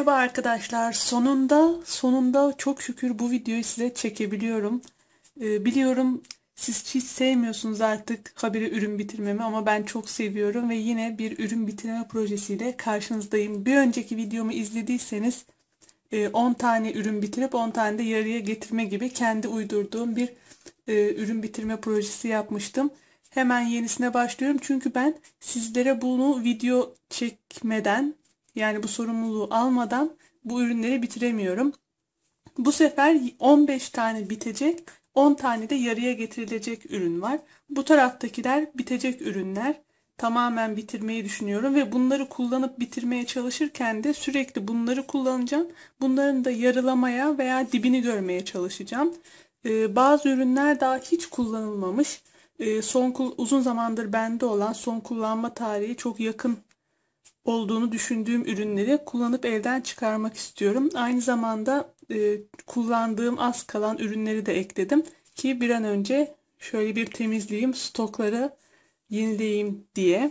Merhaba arkadaşlar. Sonunda çok şükür bu videoyu size çekebiliyorum. Biliyorum siz hiç sevmiyorsunuz artık habire ürün bitirmemi ama ben çok seviyorum ve yine bir ürün bitirme projesiyle karşınızdayım. Bir önceki videomu izlediyseniz 10 tane ürün bitirip 10 tane de yarıya getirme gibi kendi uydurduğum bir ürün bitirme projesi yapmıştım. Hemen yenisine başlıyorum çünkü ben sizlere bunu video çekmeden, yani bu sorumluluğu almadan bu ürünleri bitiremiyorum. Bu sefer 15 tane bitecek, 10 tane de yarıya getirilecek ürün var. Bu taraftakiler bitecek ürünler. Tamamen bitirmeyi düşünüyorum ve bunları kullanıp bitirmeye çalışırken de sürekli bunları kullanacağım. Bunların da yarılamaya veya dibini görmeye çalışacağım. Bazı ürünler daha hiç kullanılmamış. Uzun zamandır bende olan, son kullanma tarihi çok yakın olduğunu düşündüğüm ürünleri kullanıp elden çıkarmak istiyorum. Aynı zamanda kullandığım az kalan ürünleri de ekledim ki bir an önce şöyle bir temizleyeyim, stokları yenileyeyim diye.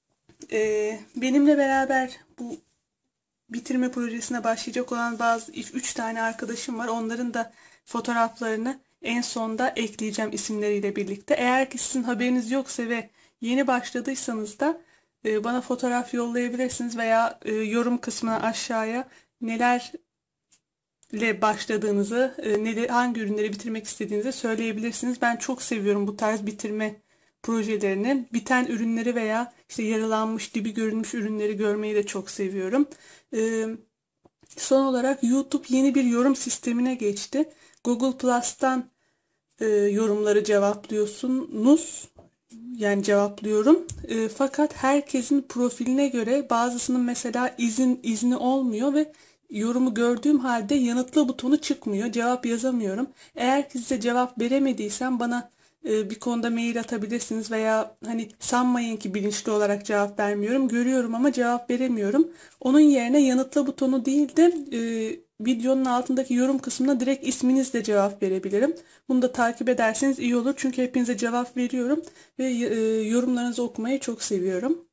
Benimle beraber bu bitirme projesine başlayacak olan bazı 3 tane arkadaşım var. Onların da fotoğraflarını en sonda ekleyeceğim isimleriyle birlikte. Eğer ki sizin haberiniz yoksa ve yeni başladıysanız da bana fotoğraf yollayabilirsiniz veya yorum kısmına aşağıya nelerle başladığınızı, hangi ürünleri bitirmek istediğinizi söyleyebilirsiniz. Ben çok seviyorum bu tarz bitirme projelerini. Biten ürünleri veya işte yarılanmış, dibi görünmüş ürünleri görmeyi de çok seviyorum. Son olarak YouTube yeni bir yorum sistemine geçti. Google Plus'tan yorumları cevaplıyorsunuz. Yani cevaplıyorum. Fakat herkesin profiline göre bazısının mesela izni olmuyor ve yorumu gördüğüm halde yanıtla butonu çıkmıyor. Cevap yazamıyorum. Eğer ki size cevap veremediysem bana bir konuda mail atabilirsiniz veya hani sanmayın ki bilinçli olarak cevap vermiyorum. Görüyorum ama cevap veremiyorum. Onun yerine yanıtla butonu değil de videonun altındaki yorum kısmına direkt isminizle cevap verebilirim. Bunu da takip ederseniz iyi olur. Çünkü hepinize cevap veriyorum ve yorumlarınızı okumayı çok seviyorum.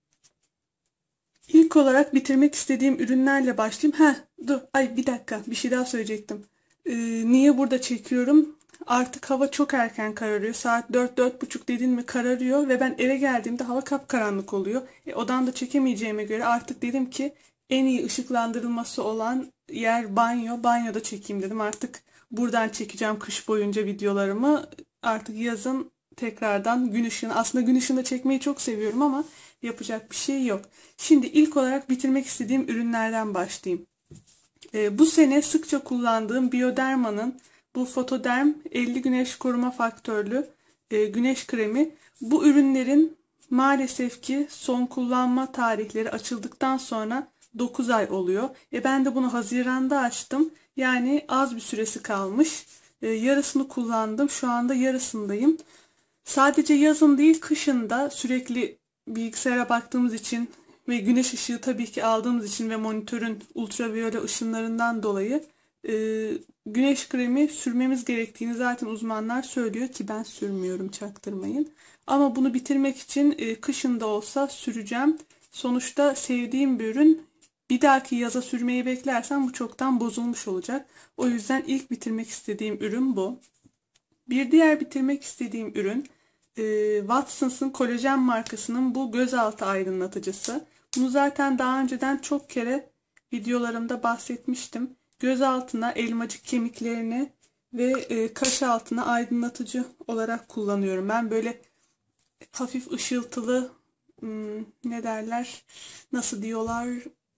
İlk olarak bitirmek istediğim ürünlerle başlayayım. Bir dakika, bir şey daha söyleyecektim. Niye burada çekiyorum? Artık hava çok erken kararıyor. Saat 4-4:30 dedin mi kararıyor ve ben eve geldiğimde hava kapkaranlık oluyor. Odamda çekemeyeceğime göre artık dedim ki en iyi ışıklandırılması olan yer banyo. Banyoda çekeyim dedim. Artık buradan çekeceğim kış boyunca videolarımı. Artık yazın tekrardan gün ışığını, aslında gün ışığında çekmeyi çok seviyorum ama yapacak bir şey yok. Şimdi ilk olarak bitirmek istediğim ürünlerden başlayayım. Bu sene sıkça kullandığım Bioderma'nın bu Fotoderm 50 güneş koruma faktörlü güneş kremi. Bu ürünlerin maalesef ki son kullanma tarihleri açıldıktan sonra 9 ay oluyor. Ben de bunu Haziran'da açtım. Yani az bir süresi kalmış. Yarısını kullandım. Şu anda yarısındayım. Sadece yazın değil, kışın da sürekli bilgisayara baktığımız için ve güneş ışığı tabii ki aldığımız için ve monitörün ultraviyole ışınlarından dolayı güneş kremi sürmemiz gerektiğini zaten uzmanlar söylüyor ki ben sürmüyorum, çaktırmayın. Ama bunu bitirmek için kışın da olsa süreceğim. Sonuçta sevdiğim bir ürün. Bir dahaki yaza sürmeyi beklersem bu çoktan bozulmuş olacak. O yüzden ilk bitirmek istediğim ürün bu. Bir diğer bitirmek istediğim ürün Watsons'ın kolajen markasının bu gözaltı aydınlatıcısı. Bunu zaten daha önceden çok kere videolarımda bahsetmiştim. Göz altına elmacık kemiklerini ve kaş altına aydınlatıcı olarak kullanıyorum. Ben böyle hafif ışıltılı, ne derler, nasıl diyorlar,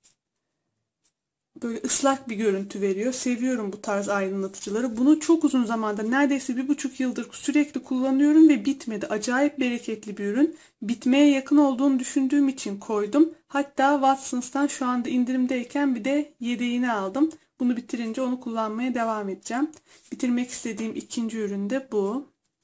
böyle ıslak bir görüntü veriyor. Seviyorum bu tarz aydınlatıcıları. Bunu çok uzun zamandır, neredeyse 1,5 yıldır sürekli kullanıyorum ve bitmedi. Acayip bereketli bir ürün. Bitmeye yakın olduğunu düşündüğüm için koydum. Hatta Watsons'tan şu anda indirimdeyken bir de yedeğini aldım. Bunu bitirince onu kullanmaya devam edeceğim. Bitirmek istediğim ikinci ürün de bu.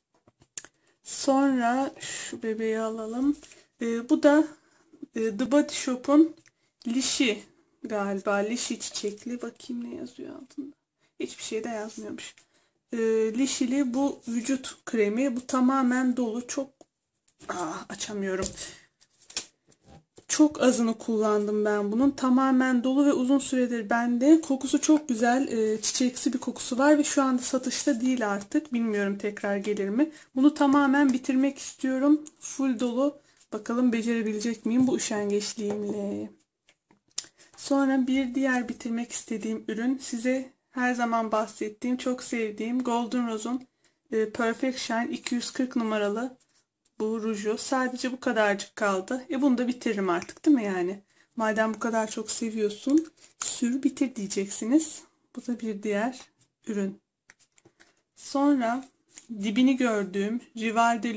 Sonra şu bebeği alalım. Bu da The Body Shop'un Lişi galiba. Lişi çiçekli. Bakayım ne yazıyor altında. Hiçbir şey de yazmıyormuş. Lişili bu vücut kremi. Bu tamamen dolu. Çok açamıyorum. Çok azını kullandım ben bunun. Tamamen dolu ve uzun süredir bende. Kokusu çok güzel. Çiçeksi bir kokusu var ve şu anda satışta değil artık. Bilmiyorum tekrar gelir mi. Bunu tamamen bitirmek istiyorum. Full dolu. Bakalım becerebilecek miyim bu üşengeçliğimle. Sonra bir diğer bitirmek istediğim ürün, size her zaman bahsettiğim, çok sevdiğim Golden Rose'un Perfect Shine 240 numaralı bu ruju. Sadece bu kadarcık kaldı. Bunu da bitiririm artık, değil mi yani? Madem bu kadar çok seviyorsun, sür bitir diyeceksiniz. Bu da bir diğer ürün. Sonra dibini gördüğüm Rival de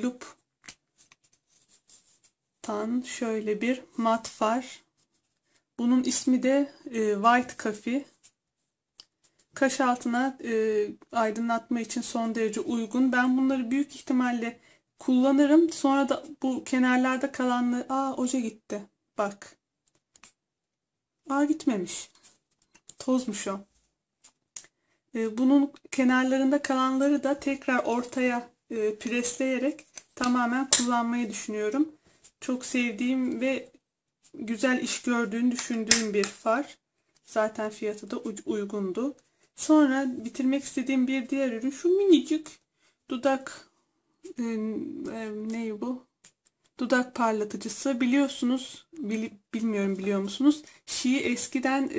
Loup'tan şöyle bir mat far. Bunun ismi de White Coffee. Kaş altına aydınlatma için son derece uygun. Ben bunları büyük ihtimalle kullanırım. Sonra da bu kenarlarda kalanları... Oje gitti. Bak. Gitmemiş. Tozmuş o. Bunun kenarlarında kalanları da tekrar ortaya presleyerek tamamen kullanmayı düşünüyorum. Çok sevdiğim ve güzel iş gördüğünü düşündüğüm bir far. Zaten fiyatı da uygundu. Sonra bitirmek istediğim bir diğer ürün şu minicik dudak ne bu? Dudak parlatıcısı. Biliyorsunuz, bilmiyorum biliyor musunuz? Şii eskiden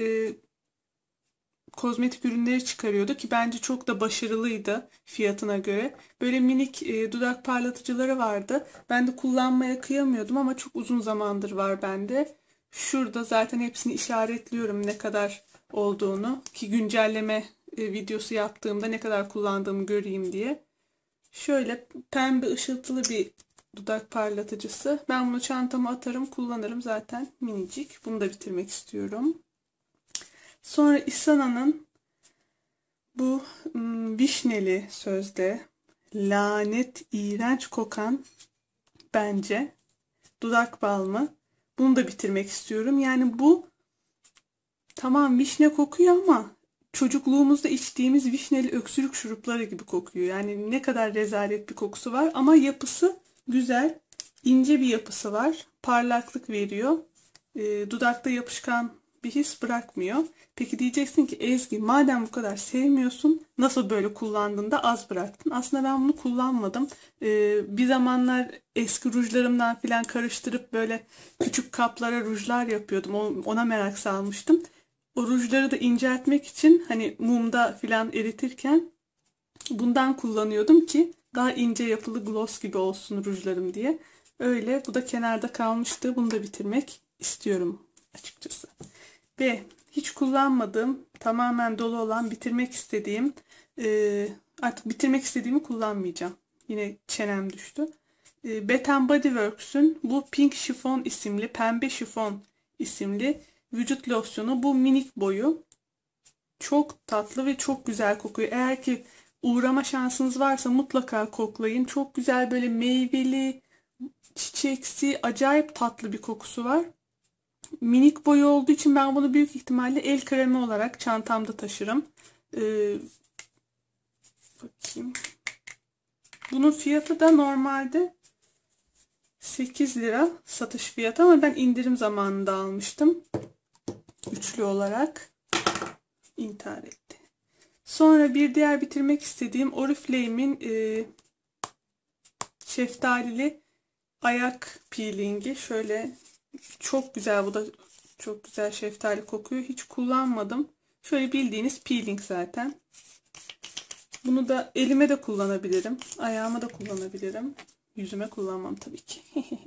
kozmetik ürünleri çıkarıyordu ki bence çok da başarılıydı fiyatına göre. Böyle minik dudak parlatıcıları vardı. Ben de kullanmaya kıyamıyordum ama çok uzun zamandır var bende. Şurada zaten hepsini işaretliyorum ne kadar olduğunu, ki güncelleme videosu yaptığımda ne kadar kullandığımı göreyim diye. Şöyle pembe ışıltılı bir dudak parlatıcısı. Ben bunu çantama atarım, kullanırım, zaten minicik. Bunu da bitirmek istiyorum. Sonra Isana'nın bu vişneli sözde lanet iğrenç kokan bence dudak balmı. Bunu da bitirmek istiyorum. Yani bu tamam vişne kokuyor ama çocukluğumuzda içtiğimiz vişneli öksürük şurupları gibi kokuyor. Yani ne kadar rezalet bir kokusu var ama yapısı güzel. İnce bir yapısı var. Parlaklık veriyor. Dudakta yapışkan bir his bırakmıyor. Peki diyeceksin ki Ezgi, madem bu kadar sevmiyorsun, nasıl böyle kullandığında az bıraktın? Aslında ben bunu kullanmadım. Bir zamanlar eski rujlarımdan filan karıştırıp böyle küçük kaplara rujlar yapıyordum. Ona merak salmıştım. O rujları da inceltmek için hani mumda filan eritirken bundan kullanıyordum ki daha ince yapılı gloss gibi olsun rujlarım diye. Öyle, bu da kenarda kalmıştı. Bunu da bitirmek istiyorum açıkçası. Ve hiç kullanmadığım, tamamen dolu olan, bitirmek istediğim, artık bitirmek istediğimi kullanmayacağım. Yine çenem düştü. Bath Body Works'ün bu Pink Chiffon isimli, pembe şifon isimli vücut losyonu. Bu minik boyu. Çok tatlı ve çok güzel kokuyor. Eğer ki uğrama şansınız varsa mutlaka koklayın. Çok güzel, böyle meyveli, çiçeksi, acayip tatlı bir kokusu var. Minik boyu olduğu için ben bunu büyük ihtimalle el kremi olarak çantamda taşırım. Bakayım. Bunun fiyatı da normalde 8 lira satış fiyatı ama ben indirim zamanında almıştım. Üçlü olarak. İntihar etti. Sonra bir diğer bitirmek istediğim Oriflame'in şeftalili ayak peelingi. Şöyle çok güzel, bu da çok güzel şeftali kokuyor. Hiç kullanmadım. Şöyle bildiğiniz peeling zaten. Bunu da elime de kullanabilirim. Ayağıma da kullanabilirim. Yüzüme kullanmam tabii ki.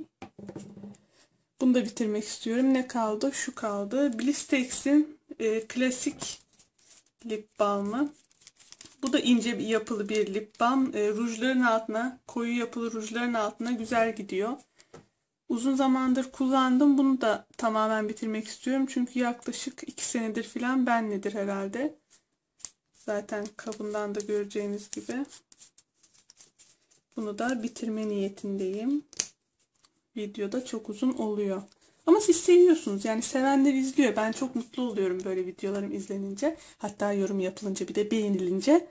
Bunu da bitirmek istiyorum. Ne kaldı? Şu kaldı. Blistex'in klasik lip balmı. Bu da ince bir yapılı bir lip balm. Rujların altına, koyu yapılı rujların altına güzel gidiyor. Uzun zamandır kullandım. Bunu da tamamen bitirmek istiyorum. Çünkü yaklaşık 2 senedir falan benledir herhalde. Zaten kabından da göreceğiniz gibi. Bunu da bitirme niyetindeyim. Videoda çok uzun oluyor. Ama siz seviyorsunuz. Yani sevenler izliyor. Ben çok mutlu oluyorum böyle videolarım izlenince. Hatta yorum yapılınca, bir de beğenilince.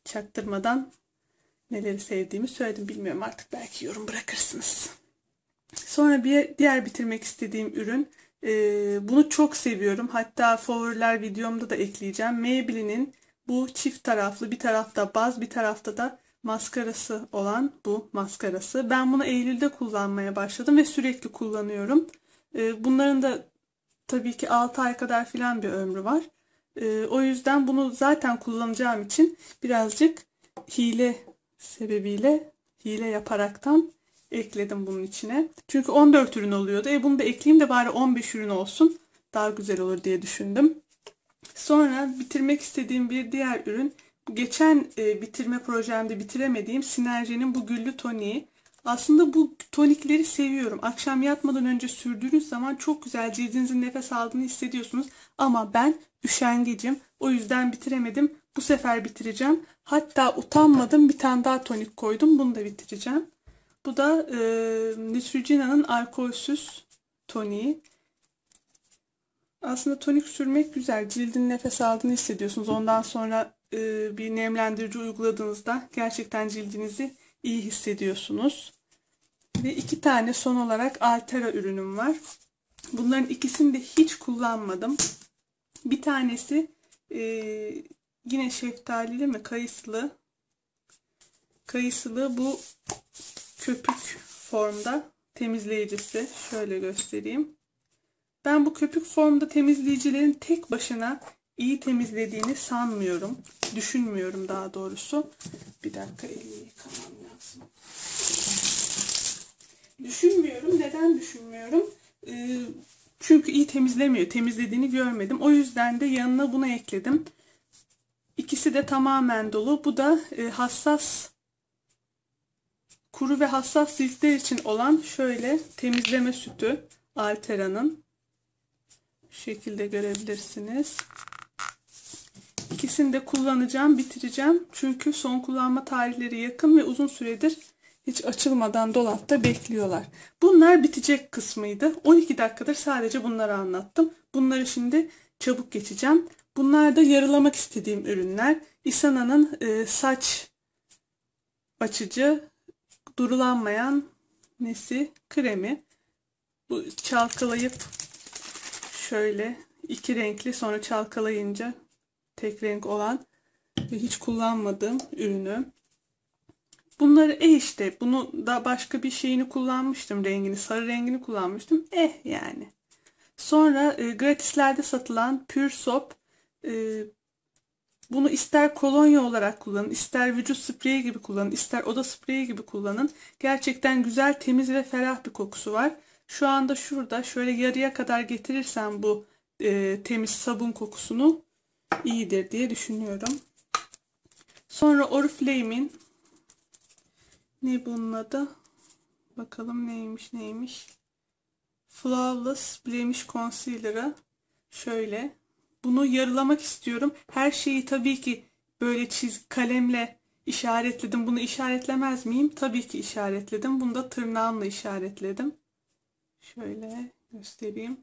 Çaktırmadan neleri sevdiğimi söyledim. Bilmiyorum, artık belki yorum bırakırsınız. Sonra bir diğer bitirmek istediğim ürün. Bunu çok seviyorum. Hatta favoriler videomda da ekleyeceğim. Maybelline'in bu çift taraflı, bir tarafta baz, bir tarafta da maskarası olan bu maskarası. Ben bunu Eylül'de kullanmaya başladım ve sürekli kullanıyorum. Bunların da tabii ki 6 ay kadar filan bir ömrü var. O yüzden bunu zaten kullanacağım için birazcık hile sebebiyle, hile yaparaktan ekledim bunun içine. Çünkü 14 ürün oluyordu. Bunu da ekleyeyim de bari 15 ürün olsun. Daha güzel olur diye düşündüm. Sonra bitirmek istediğim bir diğer ürün. Geçen bitirme projemde bitiremediğim Sinerji'nin bu güllü toniği. Aslında bu tonikleri seviyorum. Akşam yatmadan önce sürdüğünüz zaman çok güzel cildinizin nefes aldığını hissediyorsunuz. Ama ben üşengecim. O yüzden bitiremedim. Bu sefer bitireceğim. Hatta utanmadım, bir tane daha tonik koydum. Bunu da bitireceğim. Bu da Neutrogena'nın alkolsüz toniği. Aslında tonik sürmek güzel. Cildin nefes aldığını hissediyorsunuz. Ondan sonra bir nemlendirici uyguladığınızda gerçekten cildinizi iyi hissediyorsunuz. Ve 2 tane son olarak Altera ürünüm var. Bunların ikisini de hiç kullanmadım. Bir tanesi yine şeftalili mi? Kayısılı bu köpük formda temizleyicisi. Şöyle göstereyim. Ben bu köpük formda temizleyicilerin tek başına iyi temizlediğini sanmıyorum. Düşünmüyorum daha doğrusu. Bir dakika, elimi yıkamam lazım. Düşünmüyorum. Neden düşünmüyorum? Çünkü iyi temizlemiyor. Temizlediğini görmedim. O yüzden de yanına bunu ekledim. İkisi de tamamen dolu. Bu da hassas, kuru ve hassas ciltler için olan şöyle temizleme sütü Altera'nın. Şu şekilde görebilirsiniz. İkisini de kullanacağım, bitireceğim. Çünkü son kullanma tarihleri yakın ve uzun süredir hiç açılmadan dolapta bekliyorlar. Bunlar bitecek kısmıydı. 12 dakikadır sadece bunları anlattım. Bunları şimdi çabuk geçeceğim. Bunlar da yarılamak istediğim ürünler. Isana'nın saç açıcı, durulanmayan kremi. Bu çalkalayıp şöyle 2 renkli, sonra çalkalayınca tek renk olan ve hiç kullanmadığım ürünü. Bunları işte bunu da başka bir şeyini kullanmıştım, rengini, sarı rengini kullanmıştım. Yani. Sonra gratislerde satılan Pure Soap, bunu ister kolonya olarak kullanın, ister vücut spreyi gibi kullanın, ister oda spreyi gibi kullanın. Gerçekten güzel, temiz ve ferah bir kokusu var. Şu anda şurada şöyle yarıya kadar getirirsem bu temiz sabun kokusunu iyidir diye düşünüyorum. Sonra Oriflame'in ne bunun adı? Bakalım neymiş. Flawless Blemish Concealer'ı şöyle. Bunu yarılamak istiyorum. Her şeyi tabii ki böyle kalemle işaretledim. Bunu işaretlemez miyim? Tabii ki işaretledim. Bunu da tırnağımla işaretledim. Şöyle göstereyim.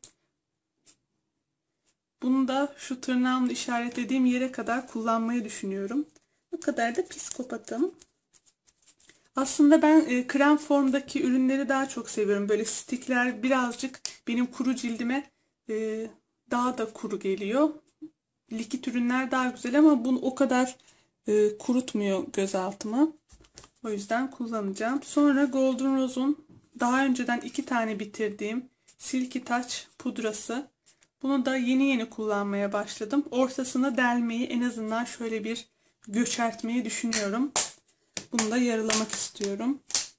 Bunu da şu tırnağımla işaretlediğim yere kadar kullanmayı düşünüyorum. Bu kadar da psikopatım. Aslında ben krem formdaki ürünleri daha çok seviyorum. Böyle stickler birazcık benim kuru cildime daha da kuru geliyor. Likit ürünler daha güzel ama bunu o kadar kurutmuyor gözaltımı. O yüzden kullanacağım. Sonra Golden Rose'un daha önceden 2 tane bitirdiğim Silky Touch pudrası. Bunu da yeni kullanmaya başladım. Ortasına delmeyi, en azından şöyle bir göçertmeyi düşünüyorum. Bunu da yarılamak istiyorum.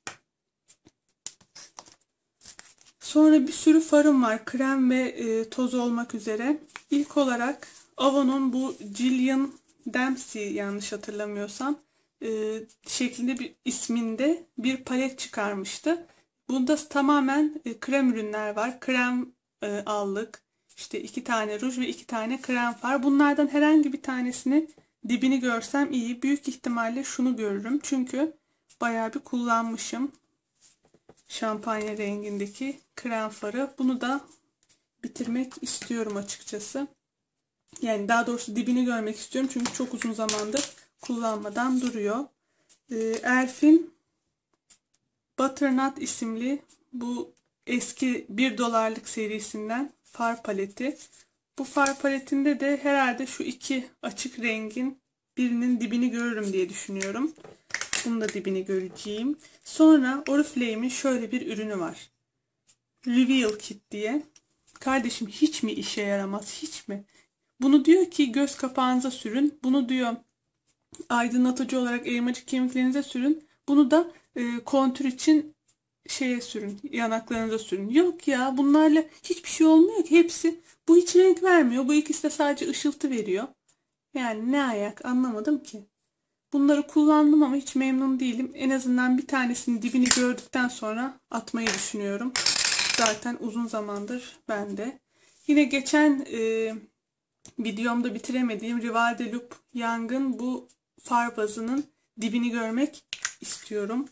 Sonra bir sürü farım var. Krem ve toz olmak üzere. İlk olarak Avon'un bu Gillian Dempsey, yanlış hatırlamıyorsam, şeklinde bir isminde bir palet çıkarmıştı. Bunda tamamen krem ürünler var. Krem allık, işte 2 tane ruj ve 2 tane krem far. Bunlardan herhangi bir tanesini dibini görsem iyi. Büyük ihtimalle şunu görürüm. Çünkü bayağı bir kullanmışım. Şampanya rengindeki krem farı. Bunu da bitirmek istiyorum açıkçası. Yani daha doğrusu dibini görmek istiyorum. Çünkü çok uzun zamandır kullanmadan duruyor. Elf'in Butternut isimli bu eski 1 dolarlık serisinden far paleti. Bu far paletinde de herhalde şu iki açık rengin birinin dibini görürüm diye düşünüyorum. Bunun da dibini göreceğim. Sonra Oriflame'in şöyle bir ürünü var. Reveal Kit diye. Kardeşim hiç mi işe yaramaz? Hiç mi? Bunu diyor ki göz kapağınıza sürün. Bunu diyor aydınlatıcı olarak elmacık kemiklerinize sürün. Bunu da kontür için şeye sürün. Yanaklarınıza sürün. Yok ya, bunlarla hiçbir şey olmuyor ki. Hepsi bu hiç renk vermiyor. Bu ikisi de sadece ışıltı veriyor. Yani ne ayak, anlamadım ki. Bunları kullandım ama hiç memnun değilim. En azından bir tanesinin dibini gördükten sonra atmayı düşünüyorum. Zaten uzun zamandır bende. Yine geçen videomda bitiremediğim Rival de Loop Young'ın bu far bazının dibini görmek istiyorum.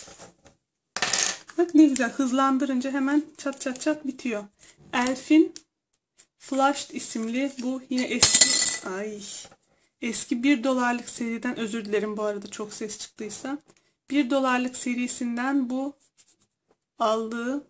Bak ne güzel, hızlandırınca hemen çat çat çat bitiyor. Elf'in Flushed isimli bu yine eski 1 dolarlık seriden, özür dilerim bu arada çok ses çıktıysa. 1 dolarlık serisinden bu aldığı,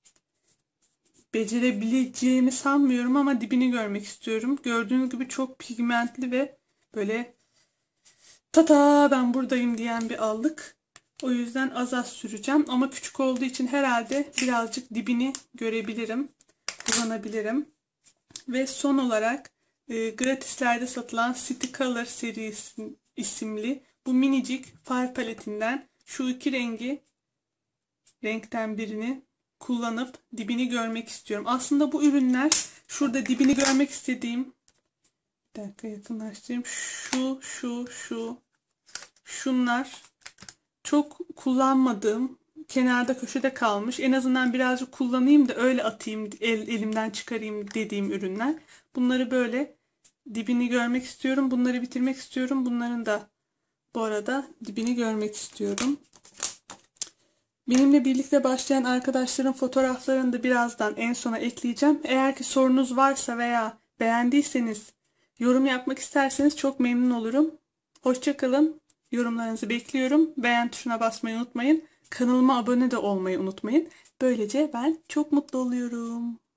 becerebileceğimi sanmıyorum ama dibini görmek istiyorum. Gördüğünüz gibi çok pigmentli ve böyle tata ben buradayım diyen bir allık. O yüzden az az süreceğim ama küçük olduğu için herhalde birazcık dibini görebilirim, kullanabilirim. Ve son olarak gratislerde satılan City Color serisi isimli bu minicik far paletinden şu iki renkten birini kullanıp dibini görmek istiyorum. Aslında bu ürünler, şurada dibini görmek istediğim, bir dakika yakınlaştırayım, şunlar çok kullanmadığım, kenarda köşede kalmış, en azından birazcık kullanayım da öyle atayım, elimden çıkarayım dediğim ürünler. Bunları böyle dibini görmek istiyorum. Bunları bitirmek istiyorum. Bunların da bu arada dibini görmek istiyorum. Benimle birlikte başlayan arkadaşların fotoğraflarını da birazdan en sona ekleyeceğim. Eğer ki sorunuz varsa veya beğendiyseniz, yorum yapmak isterseniz çok memnun olurum. Hoşça kalın. Yorumlarınızı bekliyorum. Beğen tuşuna basmayı unutmayın. Kanalıma abone de olmayı unutmayın. Böylece ben çok mutlu oluyorum.